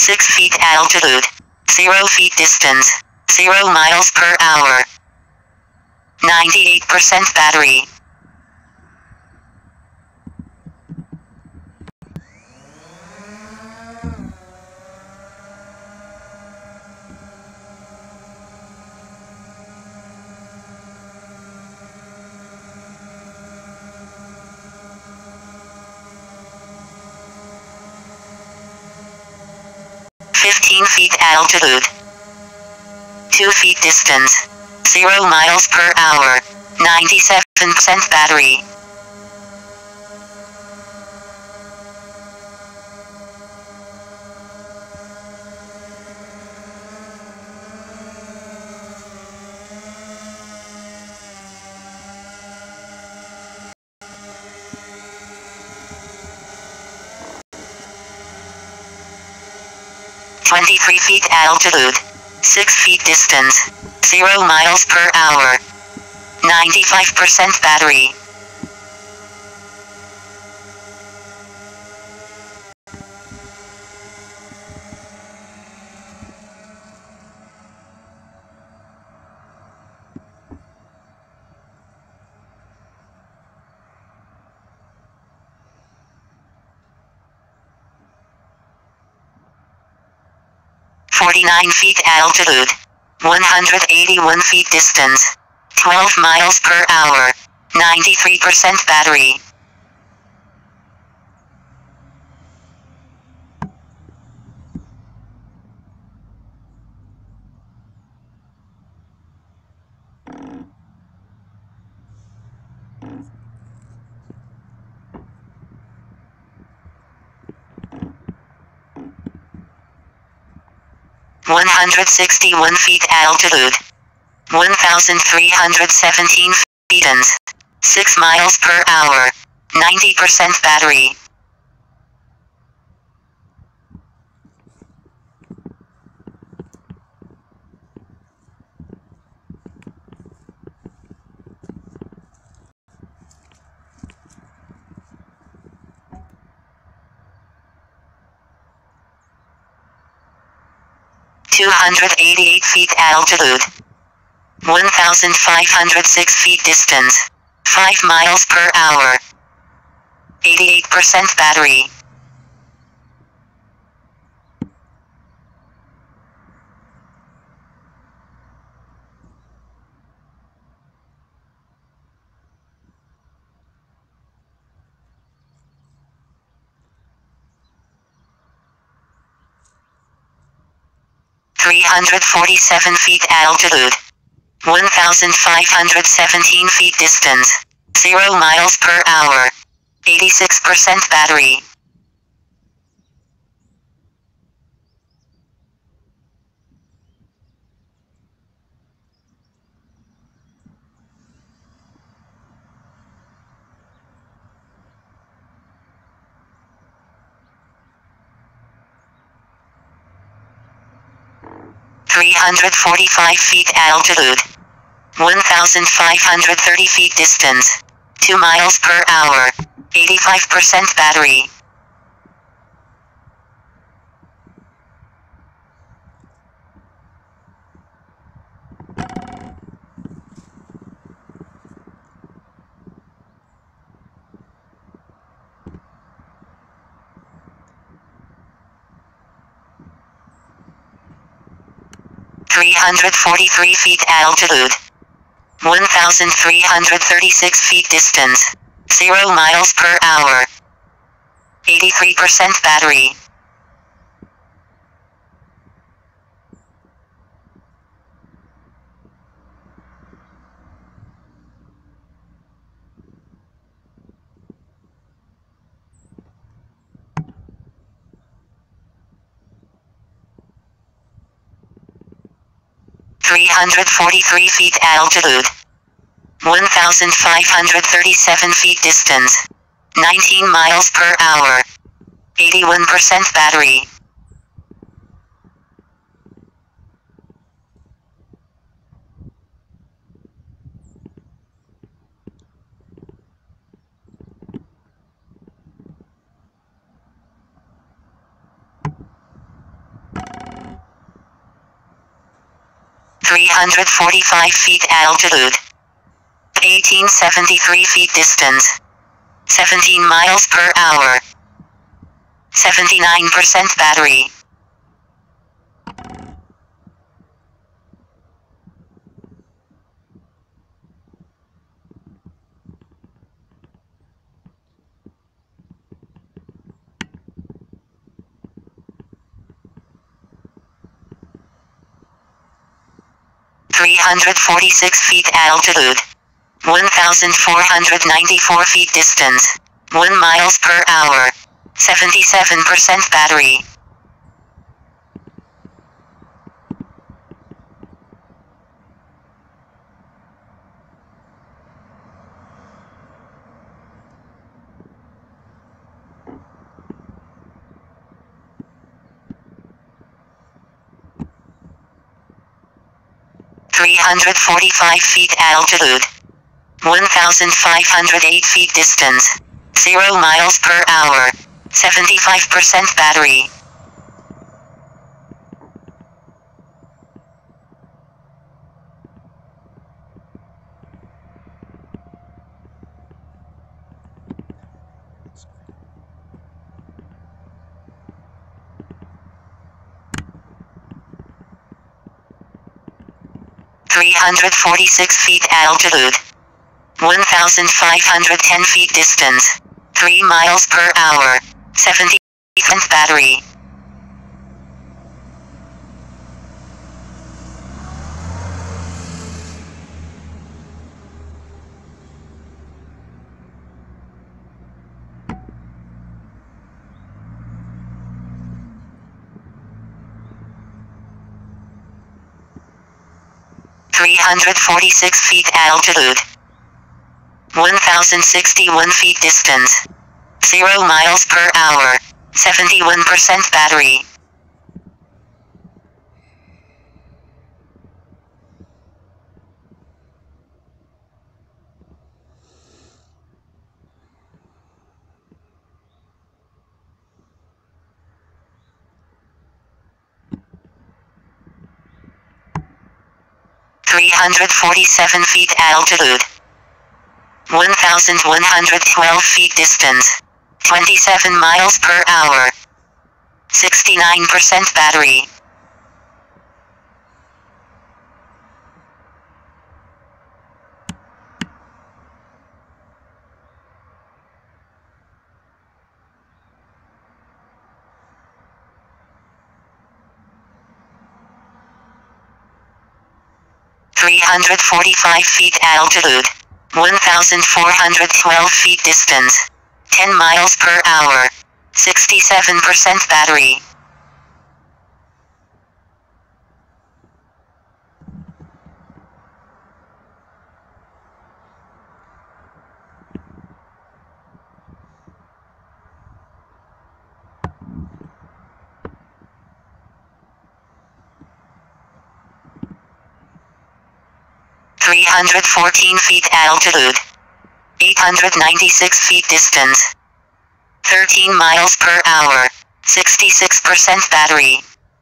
6 feet altitude. 0 feet distance. 0 miles per hour. 98% battery. Feet altitude. 2 feet distance. 0 miles per hour. 97% battery. Feet altitude. 6 feet distance. 0 miles per hour. 95% battery. Feet altitude. 181 feet distance. 12 miles per hour. 93% battery. Feet altitude. 1,317 feet and 6 miles per hour. 90% battery. Feet altitude. 1,506 feet distance. 5 miles per hour. 88% battery. Feet altitude. 1,517 feet distance. 0 miles per hour. 86% battery. Feet altitude. 1,530 feet distance. 2 miles per hour. 85% battery. Feet altitude. 1,336 feet distance. 0 miles per hour. 83% battery. Feet altitude. 1,537 feet distance. 19 miles per hour. 81% battery. 345 feet altitude. 1873 feet distance. 17 miles per hour. 79% battery. $346 feet altitude. 1,494 feet distance. 1 miles per hour. 77% battery. $345 feet altitude. 1,508 feet distance. 0 miles per hour. 75% battery. $346 feet altitude. 1,510 feet distance. 3 miles per hour. 70% battery. $346 feet altitude. 1,061 feet distance. 0 miles per hour. 71% battery. $347 feet altitude. 1,112 feet distance. 27 miles per hour. 69% battery. $345 feet altitude. 1,412 feet distance. 10 miles per hour. 67% battery. $314 feet altitude. 896 feet distance. 13 miles per hour. 66% battery.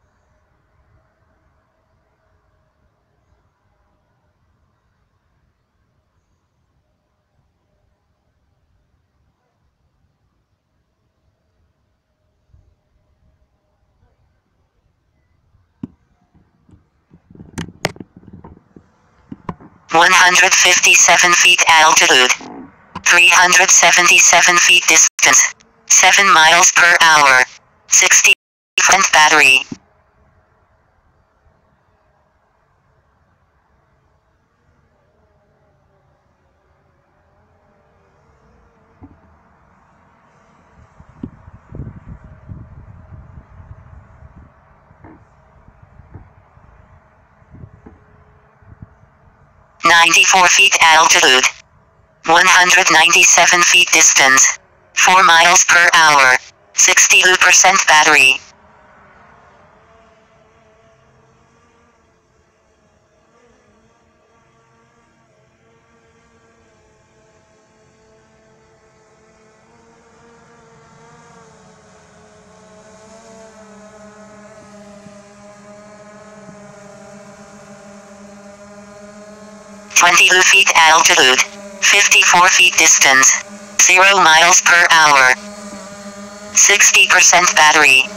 $157 feet altitude. 377 feet distance. 7 miles per hour. 60% battery. $94 feet altitude. 197 feet distance. 4 miles per hour. 62% battery. 22 feet altitude. 54 feet distance. 0 miles per hour. 60% battery.